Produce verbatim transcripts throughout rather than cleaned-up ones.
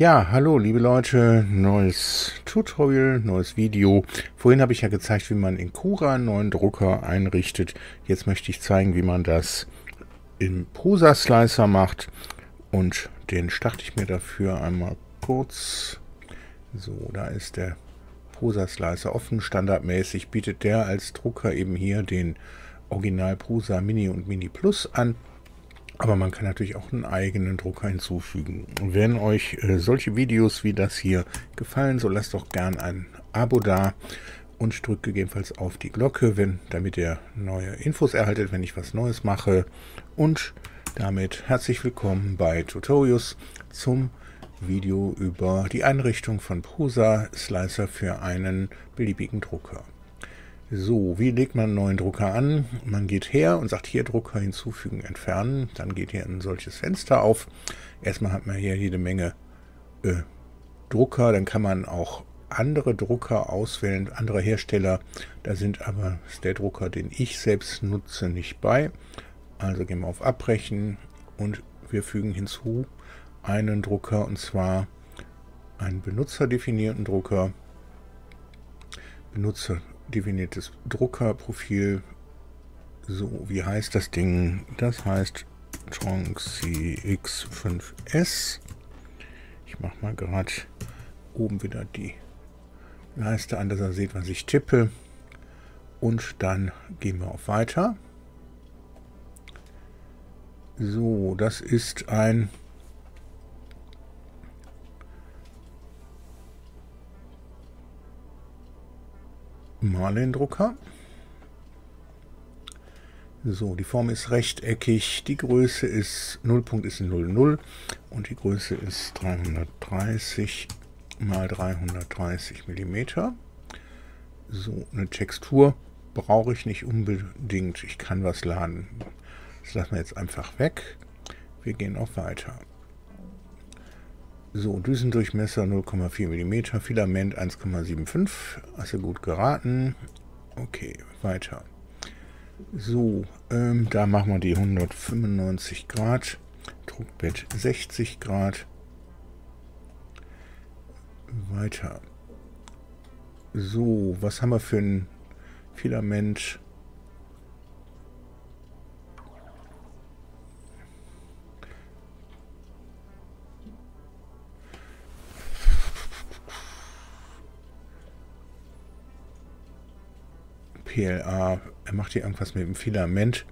Ja, hallo liebe Leute, neues Tutorial, neues Video. Vorhin habe ich ja gezeigt, wie man in Cura einen neuen Drucker einrichtet. Jetzt möchte ich zeigen, wie man das im Prusa Slicer macht. Und den starte ich mir dafür einmal kurz. So, da ist der Prusa Slicer offen. Standardmäßig bietet der als Drucker eben hier den Original Prusa Mini und Mini Plus an. Aber man kann natürlich auch einen eigenen Drucker hinzufügen. Wenn euch äh, solche Videos wie das hier gefallen, so lasst doch gern ein Abo da und drückt gegebenenfalls auf die Glocke, wenn, damit ihr neue Infos erhaltet, wenn ich was Neues mache. Und damit herzlich willkommen bei Tutorials zum Video über die Einrichtung von Prusa Slicer für einen beliebigen Drucker. So, wie legt man einen neuen Drucker an? Man geht her und sagt hier Drucker hinzufügen, entfernen. Dann geht hier ein solches Fenster auf. Erstmal hat man hier jede Menge äh, Drucker. Dann kann man auch andere Drucker auswählen, andere Hersteller. Da sind aber ist der Drucker, den ich selbst nutze, nicht bei. Also gehen wir auf Abbrechen und wir fügen hinzu einen Drucker, und zwar einen benutzerdefinierten Drucker. Benutzer definiertes Druckerprofil. So, wie heißt das Ding? Das heißt Tronxy X fünf S. Ich mache mal gerade oben wieder die Leiste an, dass ihr seht, was ich tippe. Und dann gehen wir auf Weiter. So, das ist ein Marlin-Drucker. So, die Form ist rechteckig, die Größe ist, Nullpunkt ist null Komma null und die Größe ist dreihundertdreißig mal dreihundertdreißig Millimeter. So, eine Textur brauche ich nicht unbedingt, ich kann was laden. Das lassen wir jetzt einfach weg. Wir gehen auf Weiter. So, Düsendurchmesser null Komma vier Millimeter, Filament eins Komma fünfundsiebzig, hast du gut geraten. Okay, weiter. So, ähm, da machen wir die hundertfünfundneunzig Grad, Druckbett sechzig Grad. Weiter. So, was haben wir für ein Filament? P L A, er macht hier irgendwas mit dem Filament.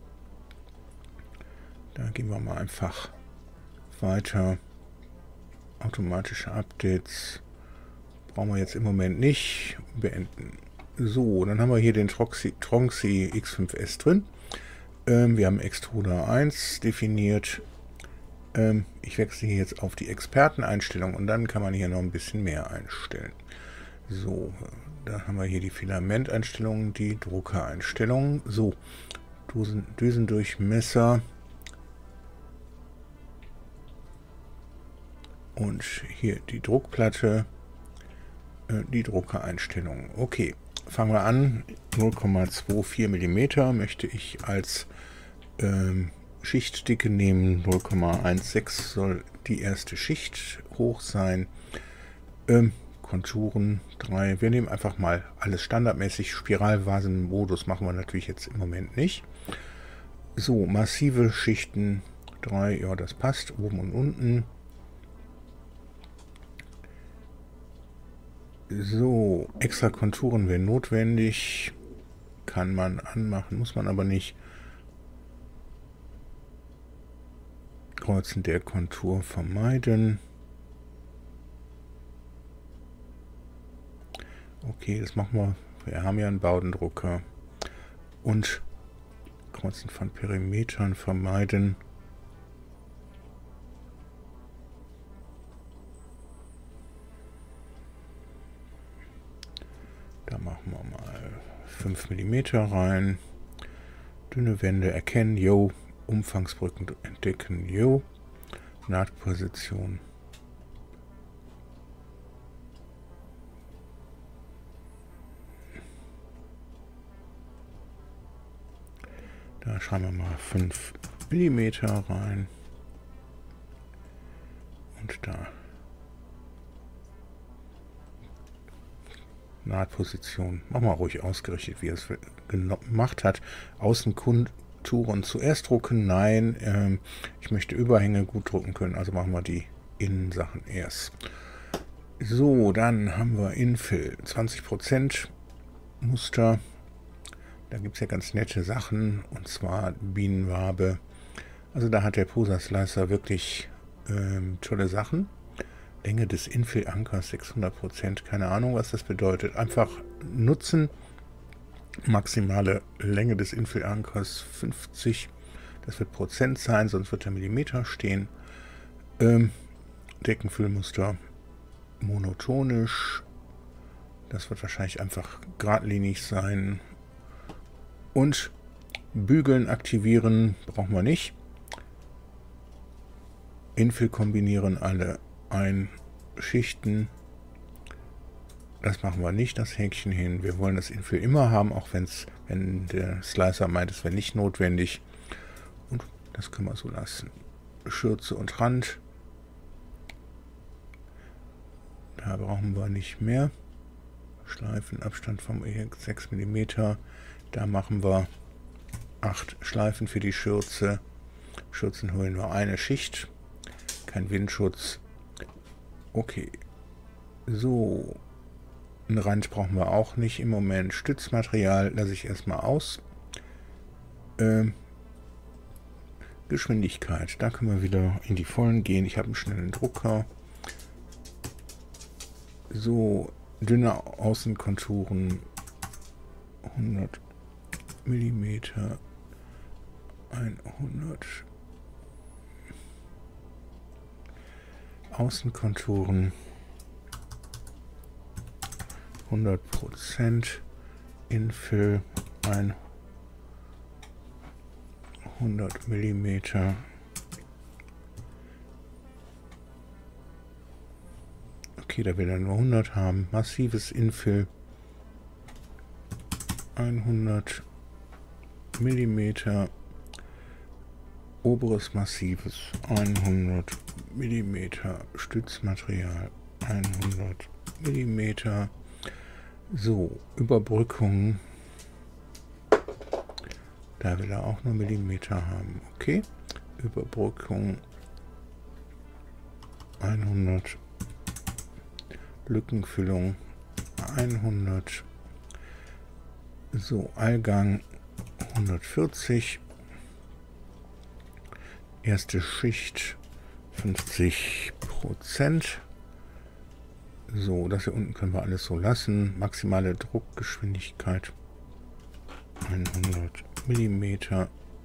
Da gehen wir mal einfach weiter. Automatische Updates brauchen wir jetzt im Moment nicht. Beenden. So, dann haben wir hier den Tronxy X fünf S drin. Ähm, wir haben Extruder eins definiert. Ähm, ich wechsle hier jetzt auf die Experteneinstellung und dann kann man hier noch ein bisschen mehr einstellen. So, da haben wir hier die Filamenteinstellungen, die Druckereinstellungen. So, Düsen, Düsendurchmesser. Und hier die Druckplatte, äh, die Druckereinstellungen. Okay, fangen wir an. null Komma vierundzwanzig Millimeter möchte ich als ähm, Schichtdicke nehmen. null Komma sechzehn soll die erste Schicht hoch sein. Ähm, Konturen drei. Wir nehmen einfach mal alles standardmäßig. Spiralvasenmodus machen wir natürlich jetzt im Moment nicht. So, massive Schichten drei. Ja, das passt. Oben und unten. So, extra Konturen wären notwendig. Kann man anmachen, muss man aber nicht. Kreuzen der Kontur vermeiden. Okay, das machen wir. Wir haben ja einen Bowdendrucker. Und Kreuzen von Perimetern vermeiden. Da machen wir mal fünf Millimeter rein. Dünne Wände erkennen, yo. Umfangsbrücken entdecken, yo. Nahtposition. Da schreiben wir mal fünf Millimeter rein. Und da Nahtposition. Mach mal ruhig ausgerichtet, wie er es gemacht hat. Außenkonturen zuerst drucken. Nein, ähm, ich möchte Überhänge gut drucken können, also machen wir die Innensachen erst. So, dann haben wir Infill. zwanzig Prozent Muster. Da gibt es ja ganz nette Sachen, und zwar Bienenwabe. Also da hat der Posa Slicer wirklich ähm, tolle Sachen. Länge des Infill-Ankers sechshundert Prozent. Keine Ahnung, was das bedeutet. Einfach nutzen. Maximale Länge des Infill-Ankers fünfzig. Das wird Prozent sein, sonst wird der Millimeter stehen. Ähm, Deckenfüllmuster monotonisch. Das wird wahrscheinlich einfach geradlinig sein. Und Bügeln aktivieren brauchen wir nicht. Infill kombinieren alle Einschichten. Das machen wir nicht, das Häkchen hin. Wir wollen das Infill immer haben, auch wenn's, wenn der Slicer meint, es wäre nicht notwendig. Und das können wir so lassen. Schürze und Rand. Da brauchen wir nicht mehr. Schleifen, Abstand vom Objekt sechs Millimeter. Da machen wir acht Schleifen für die Schürze. Schürzen holen wir eine Schicht. Kein Windschutz. Okay. So. Einen Rand brauchen wir auch nicht im Moment. Stützmaterial lasse ich erstmal aus. Ähm, Geschwindigkeit. Da können wir wieder in die Vollen gehen. Ich habe einen schnellen Drucker. So. Dünne Außenkonturen. hundert Millimeter. hundert. Außenkonturen. hundert Prozent. Infill. hundert Millimeter. Okay, da will er nur hundert haben. Massives Infill. hundert Millimeter. Oberes massives hundert Millimeter. Stützmaterial hundert Millimeter. So, Überbrückung. Da will er auch nur Millimeter haben. Okay. Überbrückung hundert. Lückenfüllung hundert. So, Allgang hundertvierzig. Erste Schicht fünfzig Prozent. So, das hier unten können wir alles so lassen. Maximale Druckgeschwindigkeit hundert Millimeter.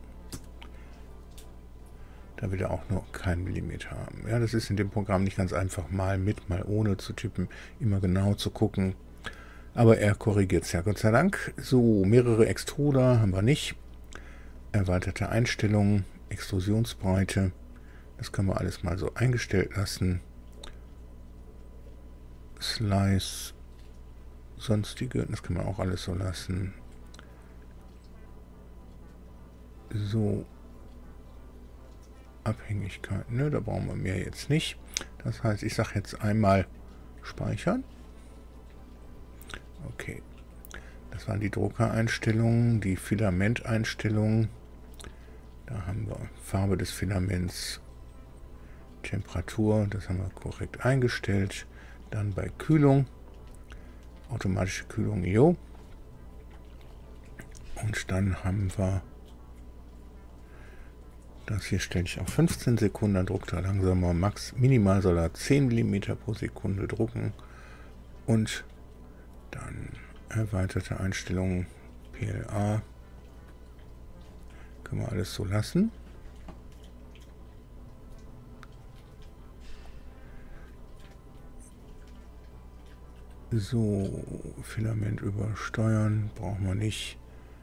Da will er auch nur keinen Millimeter haben. Ja, das ist in dem Programm nicht ganz einfach, mal mit, mal ohne zu tippen, immer genau zu gucken. Aber er korrigiert es ja, Gott sei Dank. So, mehrere Extruder haben wir nicht. Erweiterte Einstellungen, Extrusionsbreite. Das können wir alles mal so eingestellt lassen. Slice, sonstige, das kann man auch alles so lassen. So, Abhängigkeit, ne, da brauchen wir mehr jetzt nicht. Das heißt, ich sage jetzt einmal speichern. Okay, das waren die Druckereinstellungen, die Filamenteinstellungen. Da haben wir Farbe des Filaments, Temperatur, das haben wir korrekt eingestellt. Dann bei Kühlung, automatische Kühlung, jo. Und dann haben wir, das hier stelle ich auf fünfzehn Sekunden, dann druckt er langsamer, max, minimal soll er zehn Millimeter pro Sekunde drucken. Und dann erweiterte Einstellungen, P L A, können wir alles so lassen. So, Filament übersteuern, brauchen wir nicht.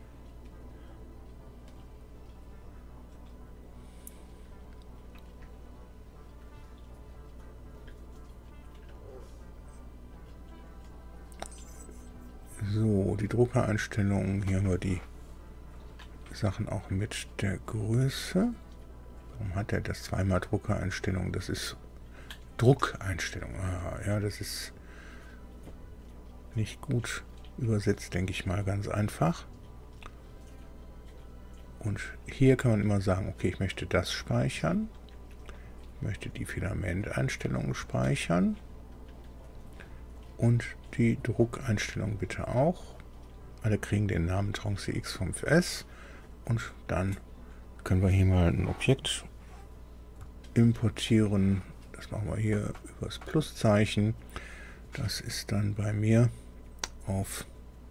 So, die Druckereinstellungen, hier haben wir die Sachen auch mit der Größe. Warum hat er das zweimal Druckereinstellungen? Das ist Druckeinstellung. Ah, ja, das ist nicht gut übersetzt, denke ich mal, ganz einfach. Und hier kann man immer sagen, okay, ich möchte das speichern. Ich möchte die Filamenteinstellungen speichern. Und die Druckeinstellungen bitte auch. Alle kriegen den Namen Tronxy X fünf S. Und dann können wir hier mal ein Objekt importieren. Das machen wir hier über das Pluszeichen. Das ist dann bei mir auf...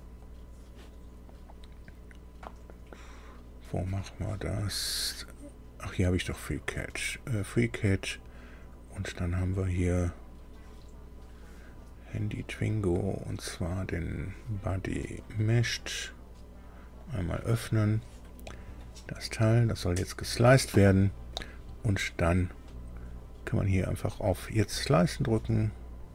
Wo machen wir das? Ach, hier habe ich doch FreeCAD. Äh, FreeCAD. Und dann haben wir hier Handy Twingo, und zwar den Body Meshed. Einmal öffnen. Das Teil, das soll jetzt gesliced werden. Und dann kann man hier einfach auf Jetzt Slicen drücken.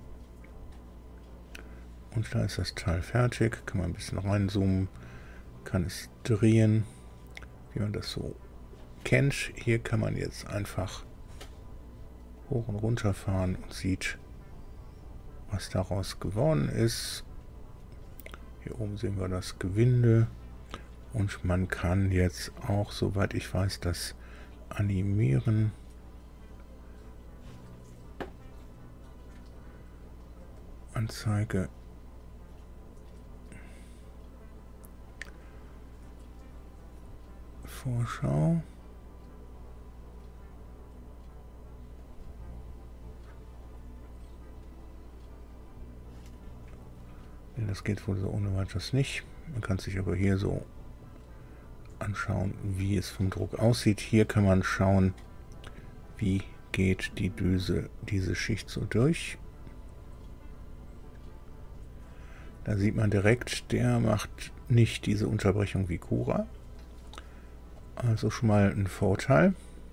Und da ist das Teil fertig. Kann man ein bisschen reinzoomen. Kann es drehen, wie man das so kennt. Hier kann man jetzt einfach hoch und runter fahren und sieht, was daraus geworden ist. Hier oben sehen wir das Gewinde. Und man kann jetzt auch, soweit ich weiß, das animieren. Anzeige. Vorschau. Nee, das geht wohl so ohne weiteres nicht. Man kann sich aber hier so anschauen, wie es vom Druck aussieht. Hier kann man schauen, wie geht die Düse, diese Schicht so durch. Da sieht man direkt, der macht nicht diese Unterbrechung wie Cura. Also schon mal ein Vorteil.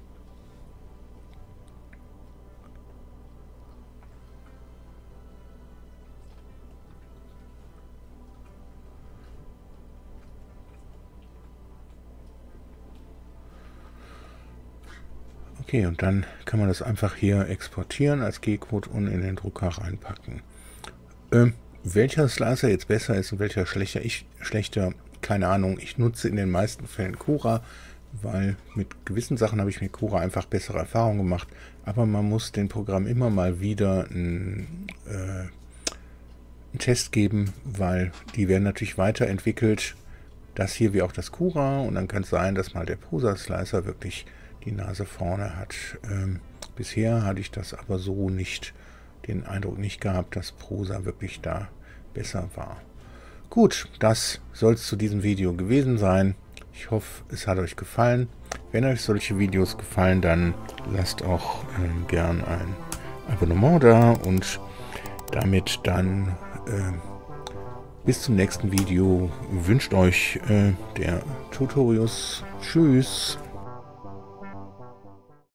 Okay, und dann kann man das einfach hier exportieren als G-Code und in den Drucker reinpacken. Ähm, welcher Slicer jetzt besser ist und welcher schlechter, ich schlechter, keine Ahnung. Ich nutze in den meisten Fällen Cura, weil mit gewissen Sachen habe ich mit Cura einfach bessere Erfahrungen gemacht. Aber man muss dem Programm immer mal wieder einen, äh, einen Test geben, weil die werden natürlich weiterentwickelt. Das hier wie auch das Cura, und dann kann es sein, dass mal der Prosa Slicer wirklich die Nase vorne hat. Ähm, bisher hatte ich das aber so nicht, den Eindruck nicht gehabt, dass Prosa wirklich da besser war. Gut, das soll es zu diesem Video gewesen sein. Ich hoffe, es hat euch gefallen. Wenn euch solche Videos gefallen, dann lasst auch äh, gern ein Abonnement da, und damit dann äh, bis zum nächsten Video wünscht euch äh, der Tutorius. Tschüss.